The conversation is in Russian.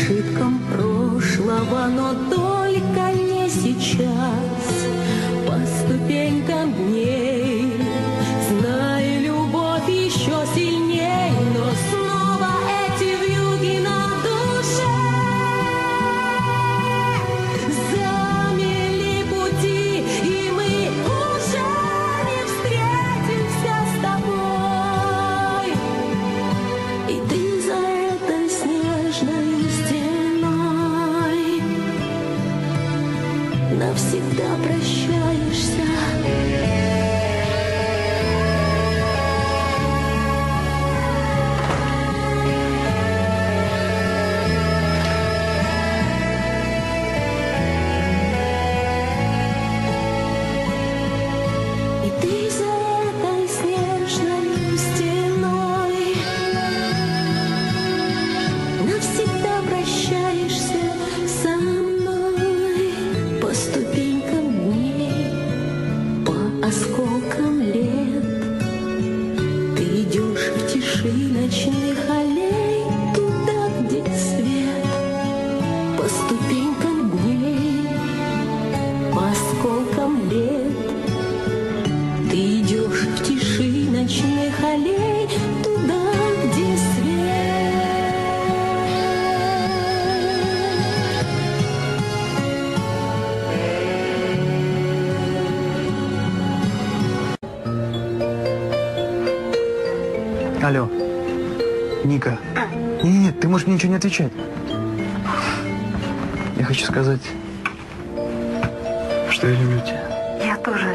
ошибкам прошлого, но только не сейчас. По ступенькам дней, знаю, любовь еще сильней, но снова эти вьюги на душе. Замели пути, и мы уже не встретимся с тобой. И ты за этой снежной стеной навсегда прощаешься. И ты за этой снежной стеной навсегда прощаешься со мной. По ступенькам дней, по осколкам лет, ты идешь в тиши ночных аллей, туда, где свет. По ступенькам дней, по осколкам лет, ты идешь в тиши ночных аллей, туда, где свет. Алло, Ника. Нет, ты можешь мне ничего не отвечать. Я хочу сказать, что я люблю тебя. Я тоже